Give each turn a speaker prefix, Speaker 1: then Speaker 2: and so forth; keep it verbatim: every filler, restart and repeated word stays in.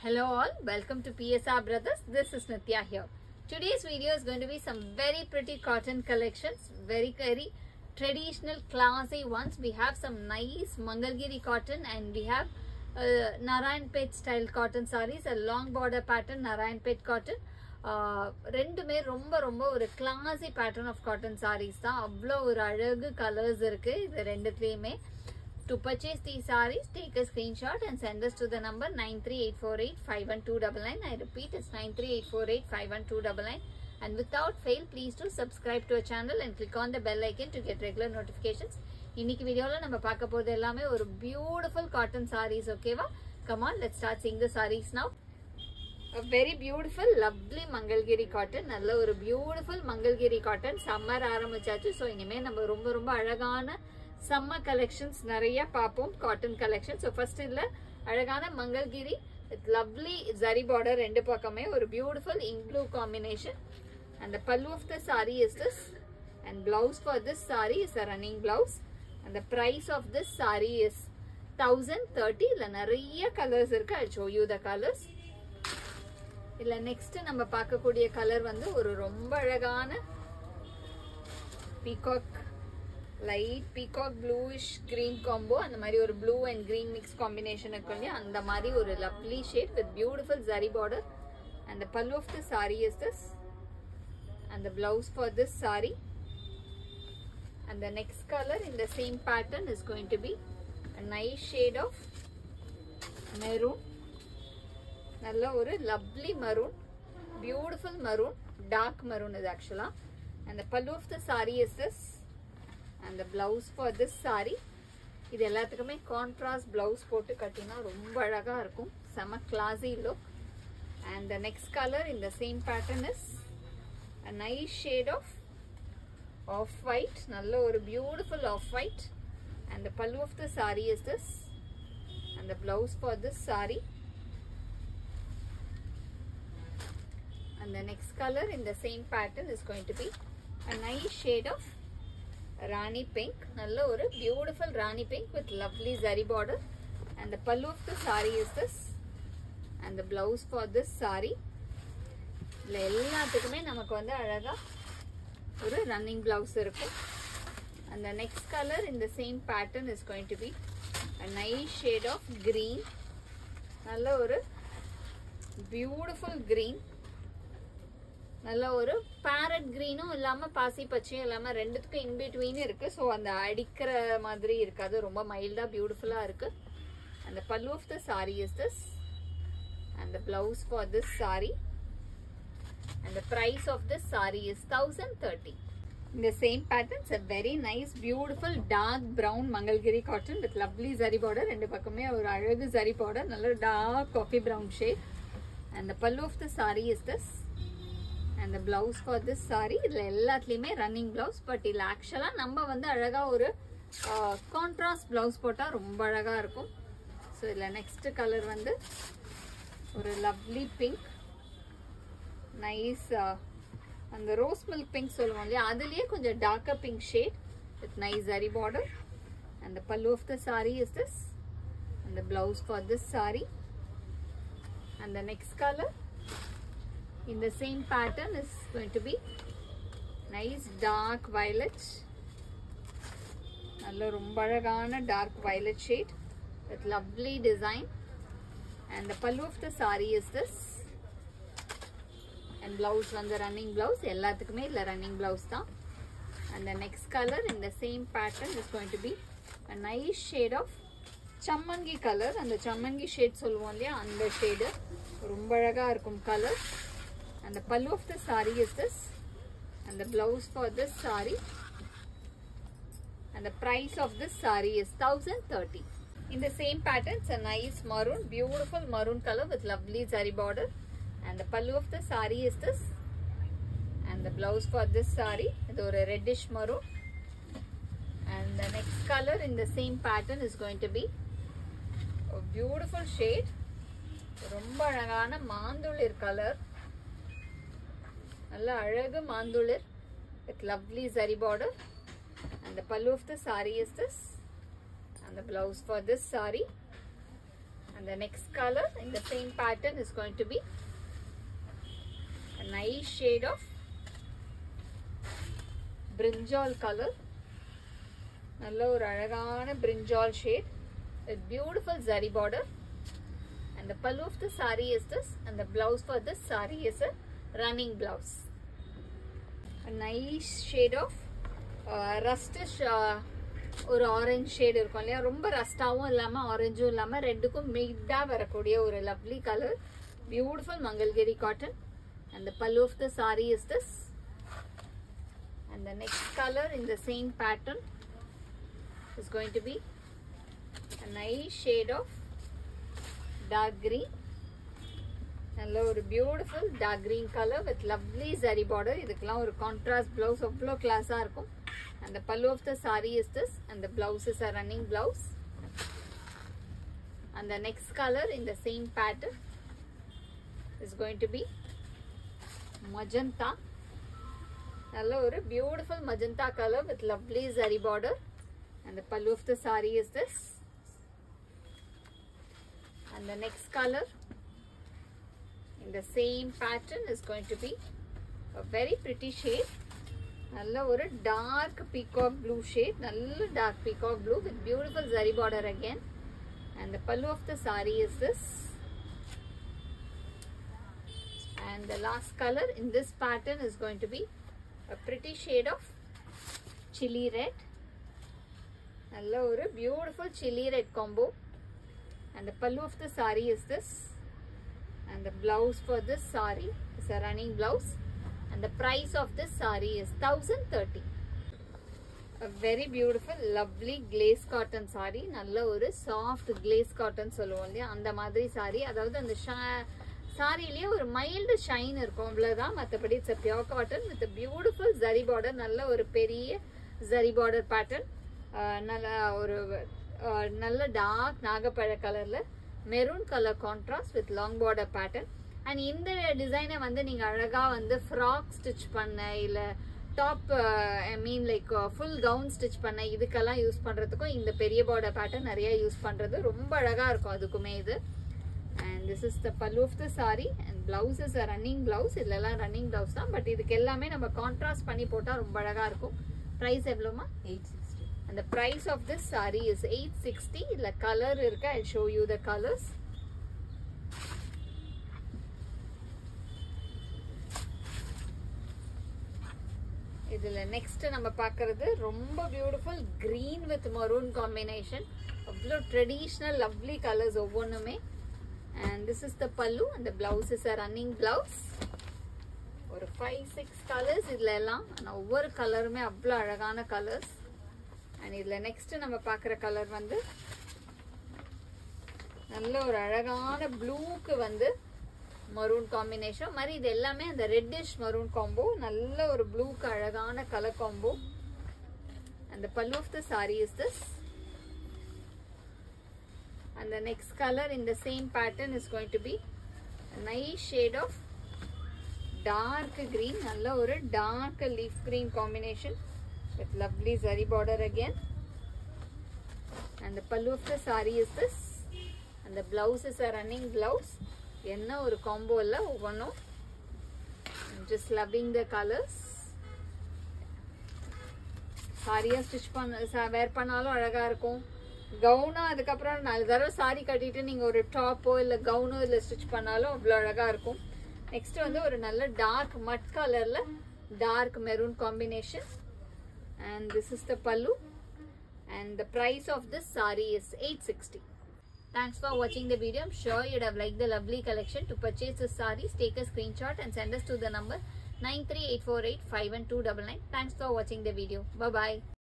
Speaker 1: Hello all, welcome to P S R Brothers. This is Nitya here. Today's video is going to be some very pretty cotton collections, very very traditional classy ones. We have some nice Mangalgiri cotton and we have uh, Narayanpet style cotton sarees, a long border pattern Narayanpet cotton. ரெண்டுமே ரொம்ப ரொம்ப ஒரு classy pattern of cotton sarees தான். அவ்வளோ ஒரு அழகு colours இருக்கு இது ரெண்டுத்துலயுமே. To purchase these sarees, take a screenshot and send us to the number nine three eight four eight five one two nine nine. I repeat, it's nine three eight four eight five one two nine nine. And without fail, please do subscribe to our channel and click on the bell icon to get regular notifications. இன்னைக்கு வீடியோல நம்ம பார்க்க போறது எல்லாமே ஒரு beautiful cotton sarees, ஓகேவா? Come on, let's start seeing the sarees now. A very beautiful, lovely Mangalgiri cotton. நல்ல ஒரு beautiful Mangalgiri cotton. Summer ஆரம்பிச்சாச்சு. So இனிமே நம்ம ரொம்ப ரொம்ப அழகான summer collections நிறைய பாப்போம். Cotton collections. So first இதுல அழகான Mangalgiri with lovely zari border ரெண்டு பக்கமே ஒரு beautiful ink blue combination. And the pallu of the saree is this. And blouse for this saree is a running blouse. And the price of this saree is one thousand thirty. இல்ல நிறைய colors இருக்கு. I'll show you the colors. இல்ல next நம்ம பார்க்கக்கூடிய colour வந்து ஒரு ரொம்ப அழகான peacock light peacock bluish green combo. அந்த மாதிரி ஒரு blue and green mix combination இருக்கு இல்லையா, அந்த மாதிரி ஒரு lovely shade with beautiful zari border. And the pallu of the sari is this and the blouse for this sari. And the next colour in the same pattern is going to be a nice shade of maroon. நல்ல ஒரு lovely maroon, beautiful maroon, dark maroon is actually. And the pallu of the saree is this. And the blouse for this saree. இது எல்லாத்துக்குமே contrast blouse போட்டு கட்டினா ரொம்ப அழகா இருக்கும். செம classy look. And the next color in the same pattern is a nice shade of off-white. நல்ல ஒரு beautiful off-white. And the pallu of the saree is this. And the blouse for this saree. And the next color in the same pattern is going to be a nice shade of Rani pink. Nalla oru beautiful Rani pink with lovely zari border. And the pallu of the saree is this. And the blouse for this saree. Illa ellathukkume namakku vandu alaga oru running blouse irukku. And the next color in the same pattern is going to be a nice shade of green. Nalla oru beautiful green. நல்ல ஒரு farad கிரீனும் இல்லாம பாசி பச்சையும் இல்லாம ரெண்டுத்துக்கும் in between இருக்கு. So அந்த அடிக்கிற மாதிரி இருக்காது, ரொம்ப மைல்டா பியூட்டிஃபுல்லா இருக்கு. And the pallu of the saree is this. And the blouse for this saree. And the price of this saree is one thousand thirty. In the same pattern, it's a very nice, beautiful dark brown Mangalgiri cotton with lovely zari border. ரெண்டு பக்கமே ஒரு அழகு zari border, நல்ல dark coffee brown shade. And the pallu of the saree is this. And the blouse for this saree. இதுல எல்லாத்துலயுமே running blouse. But இதுல actually நம்ம வந்து அழகா ஒரு contrast blouse போட்டா ரொம்ப அழகா இருக்கும். So இதுல next color வந்து ஒரு lovely pink. Nice அந்த rose milk pink சொல்லுவோம் இல்லையா, அதுலயே கொஞ்சம் darker pink shade with nice zari border. And the pallu of the saree is this. And the blouse for this saree. And the next color in the same pattern is going to be nice dark violet. நல்ல ரொம்ப அழகான dark violet shade with lovely design. And the pallu of the saree is this. And blouse வந்து running blouse. எல்லாத்துக்குமே இல்ல running blouse தான். And the next color in the same pattern is going to be a nice shade of chammangi color. அந்த chammangi shade சொல்லுவோம் இல்லையா, அந்த shade ரொம்ப அழகா இருக்கும் color. And the pallu of the saree is this. And the blouse for this saree. And the price of this saree is one thousand thirty. In the same pattern, it's a nice maroon, beautiful maroon color with lovely zari border. And the pallu of the saree is this. And the blouse for this saree is a reddish maroon. And the next color in the same pattern is going to be a beautiful shade. ரொம்ப அழகான மாந்துளிர் color. நல்ல அழகு மாந்துளிர் with lovely zari border. And the pallu of the saree is this. And the blouse for this saree. And the next color in the same pattern is going to be a nice shade of brinjal color. Nalla or alagana brinjal shade with beautiful zari border. And the pallu of the saree is this, and the blouse for this saree is a running blouse. A nice shade of uh, rustish uh, ஒரு orange shade இருக்கும் இல்லையா, ரொம்ப ரஸ்டாவும் இல்லாமல் ஆரஞ்சும் இல்லாமல் ரெண்டுக்கும் மிக்டாக வரக்கூடிய ஒரு lovely colour, beautiful Mangalagiri cotton. And the pallu of the sari is this. And the next colour in the same pattern is going to be a nice shade of dark green. நல்ல ஒரு beautiful dark green colour with lovely zari border. இதுக்கெல்லாம் ஒரு contrast blouse அவ்வளோ கிளாஸாக இருக்கும். And the pallu of the saree is this, and the blouse is a running blouse. And the next color in the same pattern is going to be magenta. Nalla oru beautiful magenta color with lovely zari border. And the pallu of the saree is this. And the next color in the same pattern is going to be a very pretty shade. நல்ல ஒரு dark peacock blue shade, நல்ல dark peacock blue with beautiful zari border again. And the pallu of the sari is this. And the last colour in this pattern is going to be a pretty shade of chilli red. நல்ல ஒரு beautiful chilli red combo. And the pallu of the sari is this. And the blouse for this sari is a running blouse. And the price of this saree is one thousand thirty. A very beautiful lovely glaze cotton saree. நல்ல ஒரு soft glaze cotton சொல்லுவோம் இல்லையா, அந்த மாதிரி saree. அதாவது அந்த சாரியிலேயே ஒரு mild shine இருக்கும், அவ்வளோதான். மற்றபடி it's a pure cotton with a beautiful zari border. நல்ல ஒரு பெரிய zari border pattern. நல்ல ஒரு நல்ல டார்க் நாகப்பழ கலரில் maroon colour contrast with long border pattern. அண்ட் இந்த டிசைனை வந்து நீங்கள் அழகாக வந்து ஃப்ராக் ஸ்டிச் பண்ண, இல்லை top I mean like full gown stitch பண்ண, இதுக்கெல்லாம் யூஸ் பண்ணுறதுக்கும் இந்த பெரிய பார்டர் பேட்டர்ன் நிறைய யூஸ் பண்ணுறது ரொம்ப அழகாக இருக்கும் அதுக்குமே இது. And this is the pallu of the sari. And blouse is a running blouse. இதெல்லாம் ரன்னிங் பிளவுஸ் தான், பட் இதுக்கு எல்லாமே நம்ம கான்ட்ராஸ்ட் பண்ணி போட்டால் ரொம்ப அழகாக இருக்கும். ப்ரைஸ் எவ்வளோமா? Eight sixty. அந்த price of this sari is eight sixty. இதில் கலர் இருக்கு, I show you the colours. இதுல நெக்ஸ்ட் நம்ம பார்க்கறது ரொம்ப beautiful green with maroon combination. அவ்வளோ ட்ரெடிஷ்னல் லவ்லி கலர்ஸ் ஒவ்வொன்றுமே. And this is the pallu. அந்த blouse is a running blouse. ஒரு ஃபைவ் சிக்ஸ் கலர்ஸ் இதில் எல்லாம், ஆனால் ஒவ்வொரு கலருமே அவ்வளோ அழகான கலர்ஸ். அண்ட் இதில் நெக்ஸ்ட் நம்ம பார்க்குற கலர் வந்து நல்ல ஒரு அழகான ப்ளூக்கு வந்து மரூன் காம்பினேஷன் மாதிரி. இது எல்லாமே அந்த ரெட்டிஷ் மரூன் காம்போ. நல்ல ஒரு ப்ளூக்கு அழகான colour combo. And the pallu of the saree is this. And the next color in the same pattern is going to be a nice shade of dark green. Nalla oru dark leaf green combination with lovely zari border again. And the pallu of the saree is this. And the blouse is a running blouse. Enna oru combo illa ovvano. I'm just loving the colors. Saree stitch panna wear pannalum alaga irukum. Gown adukapram nalu thara saree kattittu neenga oru top o illa gown o illa stitch pannalum avlo alaga irukum. Next vandu oru nalla dark mud color la dark maroon combination. And this is the pallu. And the price of this saree is eight sixty. Thanks for watching the video. I'm sure you'd have liked the lovely collection. To purchase the sarees, take a screenshot and send us to the number nine three eight four eight five one two nine nine. Thanks for watching the video. Bye bye.